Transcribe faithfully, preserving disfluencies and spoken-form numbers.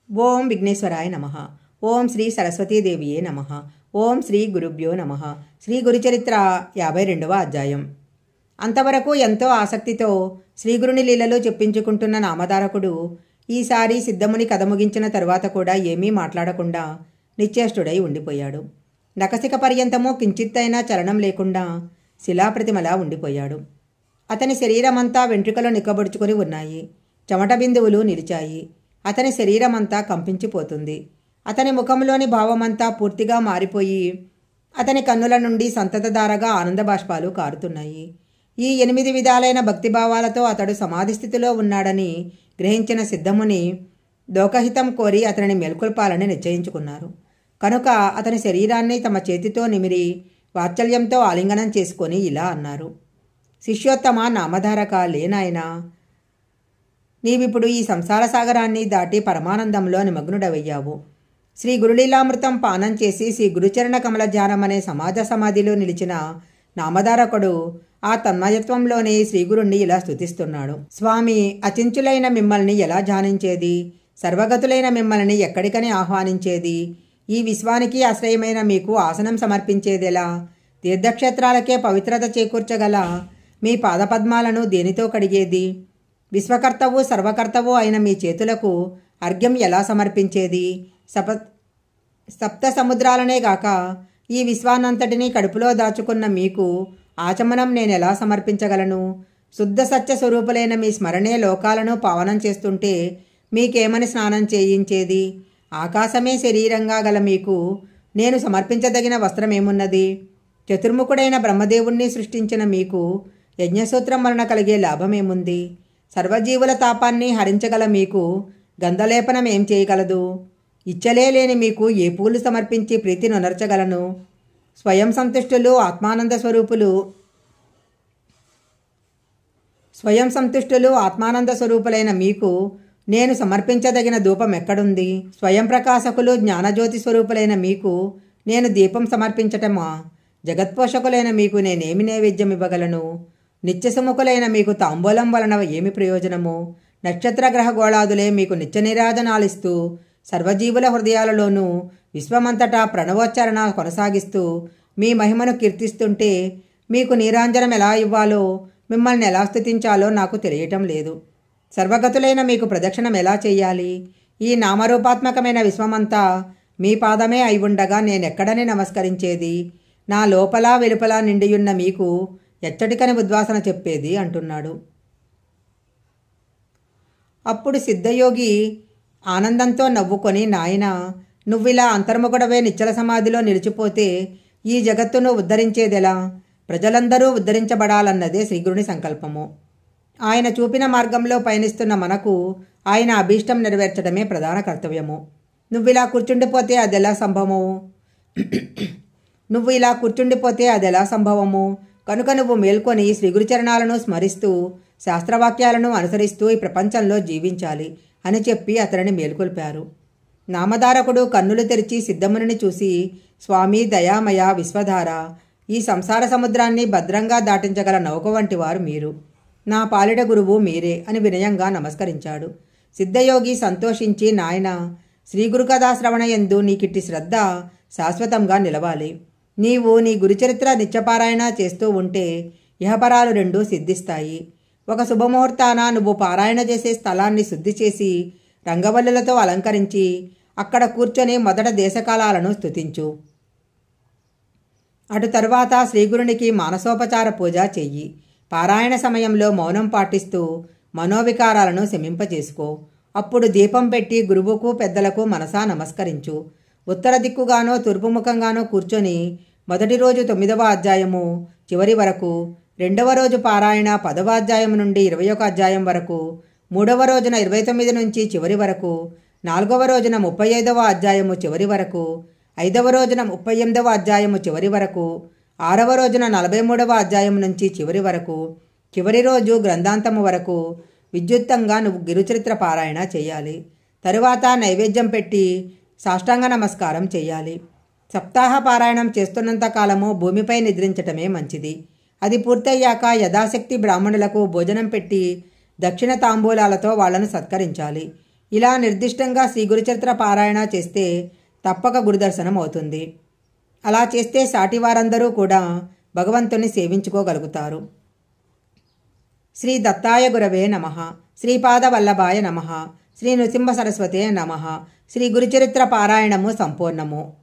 ఓం విఘ్నేశ్వరాయ నమః. ఓం శ్రీ సరస్వతీదేవియే నమః. ఓం శ్రీ గురుభ్యో నమః. శ్రీ గురుచరిత్ర యాభై రెండవ అధ్యాయం. అంతవరకు ఎంతో ఆసక్తితో శ్రీగురుని లీలలు చెప్పించుకుంటున్న నామధారకుడు ఈసారి సిద్ధముని కథ ముగించిన తరువాత కూడా ఏమీ మాట్లాడకుండా నిశ్చేష్టుడై ఉండిపోయాడు. నకసిక పర్యంతము కించిత్తైనా చలనం లేకుండా శిలాప్రతిమలా ఉండిపోయాడు. అతని శరీరమంతా వెంట్రుకలు నిక్కబొడుచుకొని ఉన్నాయి. చెమట బిందువులు నిలిచాయి. అతని శరీరమంతా కంపించిపోతుంది. అతని ముఖంలోని భావమంతా పూర్తిగా మారిపోయి అతని కన్నుల నుండి సంతతధారగా ఆనందబాష్పాలు కారుతున్నాయి. ఈ ఎనిమిది విధాలైన భక్తిభావాలతో అతడు సమాధి స్థితిలో ఉన్నాడని గ్రహించిన సిద్ధముని లోకహితం కోరి అతనిని మేల్కొల్పాలని నిశ్చయించుకున్నారు. కనుక అతని శరీరాన్ని తమ చేతితో నిమిరి వాత్సల్యంతో ఆలింగనం చేసుకొని ఇలా అన్నారు. శిష్యోత్తమ నామధారక, లేనాయనా, నీవిప్పుడు ఈ సంసార సాగరాన్ని దాటి పరమానందంలో నిమగ్నుడవయ్యావు. శ్రీ గురులీలామృతం పానం చేసి శ్రీ గురుచరణ కమల ధ్యానం అనే సమాజ సమాధిలో నిలిచిన నామధారకుడు ఆ తన్మయత్వంలోనే శ్రీగురుణ్ణి ఇలా స్తుతిస్తున్నాడు. స్వామి, అచించులైన మిమ్మల్ని ఎలా ధ్యానించేది? సర్వగతులైన మిమ్మల్ని ఎక్కడికని ఆహ్వానించేది? ఈ విశ్వానికి ఆశ్రయమైన మీకు ఆసనం సమర్పించేదెలా? తీర్థక్షేత్రాలకే పవిత్రత చేకూర్చగల మీ పాదపద్మాలను దేనితో కడిగేది? విశ్వకర్తవు సర్వకర్తవు అయిన మీ చేతులకు అర్ఘ్యం ఎలా సమర్పించేది? సప సప్త సముద్రాలనే గాక ఈ విశ్వానంతటినీ కడుపులో దాచుకున్న మీకు ఆచమనం నేనెలా సమర్పించగలను? శుద్ధ సత్య స్వరూపులైన మీ స్మరణే లోకాలను పావనం చేస్తుంటే మీకేమని స్నానం చేయించేది? ఆకాశమే శరీరంగా గల మీకు నేను సమర్పించదగిన వస్త్రమేమున్నది? చతుర్ముఖుడైన బ్రహ్మదేవుణ్ణి సృష్టించిన మీకు యజ్ఞసూత్రం వలన కలిగే లాభమేముంది? సర్వజీవుల తాపాన్ని హరించగల మీకు గంధలేపనం ఏం చేయగలదు? ఇచ్చలే లేని మీకు ఏ పూలు సమర్పించి ప్రీతిని ఉనర్చగలను? స్వయం సంతుష్టులు ఆత్మానంద స్వరూపులు స్వయం సంతుష్టులు ఆత్మానంద స్వరూపులైన మీకు నేను సమర్పించదగిన ధూపం ఎక్కడుంది? స్వయం ప్రకాశకులు జ్ఞానజ్యోతి స్వరూపులైన మీకు నేను దీపం సమర్పించటమా? జగత్పోషకులైన మీకు నేనేమి నైవేద్యం ఇవ్వగలను? నిత్యసుముఖులైన మీకు తాంబూలం వలన ఏమి ప్రయోజనము? నక్షత్ర గ్రహ గోళాదులే మీకు నిత్య నిరాజనాలిస్తూ సర్వజీవుల హృదయాలలోనూ విశ్వమంతటా ప్రణవోచ్చారణ కొనసాగిస్తూ మీ మహిమను కీర్తిస్తుంటే మీకు నీరాంజనం ఎలా ఇవ్వాలో, మిమ్మల్ని ఎలా స్తుతించాలో నాకు తెలియటం లేదు. సర్వగతులైన మీకు ప్రదక్షిణం ఎలా చెయ్యాలి? ఈ నామరూపాత్మకమైన విశ్వమంతా మీ పాదమే అయి ఉండగా నేనెక్కడని నమస్కరించేది? నా లోపల వెలుపల నిండియున్న మీకు ఎచ్చటికని ఉద్వాసన చెప్పేది అంటున్నాడు. అప్పుడు సిద్ధయోగి ఆనందంతో నవ్వుకొని, నాయనా, నువ్విలా అంతర్ముఖుడవే నిశ్చల సమాధిలో నిలిచిపోతే ఈ జగత్తును ఉద్ధరించేదెలా? ప్రజలందరూ ఉద్ధరించబడాలన్నదే శ్రీగురుని సంకల్పము. ఆయన చూపిన మార్గంలో పయనిస్తున్న మనకు ఆయన అభీష్టం నెరవేర్చడమే ప్రధాన కర్తవ్యము. నువ్విలా కూర్చుండిపోతే అదెలా సంభవము నువ్వు ఇలా కూర్చుండిపోతే అదెలా సంభవము కనుక నువ్వు మేల్కొని శ్రీగురుచరణాలను స్మరిస్తూ శాస్త్రవాక్యాలను అనుసరిస్తూ ఈ ప్రపంచంలో జీవించాలి అని చెప్పి అతనిని మేల్కొల్పారు. నామధారకుడు కన్నులు తెరిచి సిద్ధమునిని చూసి, స్వామి దయామయ విశ్వధార, ఈ సంసార సముద్రాన్ని భద్రంగా దాటించగల నౌక వంటి వారు మీరు. నా పాలిట గురువు మీరే అని వినయంగా నమస్కరించాడు. సిద్ధయోగి సంతోషించి, నాయన, శ్రీగురు కథాశ్రవణ యందు నీకిట్టి శ్రద్ధ శాశ్వతంగా నిలవాలి. నీవు నీ గురుచరిత్ర నిత్యపారాయణ చేస్తూ ఉంటే ఇహపరాలు రెండూ సిద్ధిస్తాయి. ఒక శుభముహూర్తాన నువ్వు పారాయణ చేసే స్థలాన్ని శుద్ధి చేసి రంగవల్లులతో అలంకరించి అక్కడ కూర్చొని మొదట దేశకాలాలను స్తుతించు. అటు తరువాత శ్రీగురునికి మానసోపచార పూజ చెయ్యి. పారాయణ సమయంలో మౌనం పాటిస్తూ మనోవికారాలను శమింపచేసుకో. అప్పుడు దీపం పెట్టి గురువుకు పెద్దలకు మనసా నమస్కరించు. ఉత్తర దిక్కుగానో తూర్పుముఖంగానో కూర్చొని మొదటి రోజు తొమ్మిదవ అధ్యాయము చివరి వరకు, రెండవ రోజు పారాయణ పదవ అధ్యాయం నుండి ఇరవై ఒక అధ్యాయం వరకు, మూడవ రోజున ఇరవై తొమ్మిది నుంచి చివరి వరకు, నాలుగవ రోజున ముప్పై ఐదవ అధ్యాయము చివరి వరకు, ఐదవ రోజున ముప్పై ఎనిమిదవ అధ్యాయము చివరి వరకు, ఆరవ రోజున నలభై మూడవ అధ్యాయం నుంచి చివరి వరకు, చివరి రోజు గ్రంథాంతము వరకు విద్యుత్తంగా నువ్వు గురుచరిత్ర పారాయణ చేయాలి. తరువాత నైవేద్యం పెట్టి సాష్టాంగ నమస్కారం చేయాలి. సప్తాహ పారాయణం చేస్తున్నంత కాలము భూమిపై నిద్రించటమే మంచిది. అది పూర్తయ్యాక యథాశక్తి బ్రాహ్మణులకు భోజనం పెట్టి దక్షిణ తాంబూలాలతో వాళ్లను సత్కరించాలి. ఇలా నిర్దిష్టంగా శ్రీ గురుచరిత్ర పారాయణ చేస్తే తప్పక గురుదర్శనం అవుతుంది. అలా చేస్తే సాటివారందరూ కూడా భగవంతుని సేవించుకోగలుగుతారు. శ్రీ దత్తాయ గురవే నమః. శ్రీపాద వల్లభాయ నమః. శ్రీ నృసింహ సరస్వతే నమః. శ్రీ గురుచరిత్ర పారాయణము సంపూర్ణము.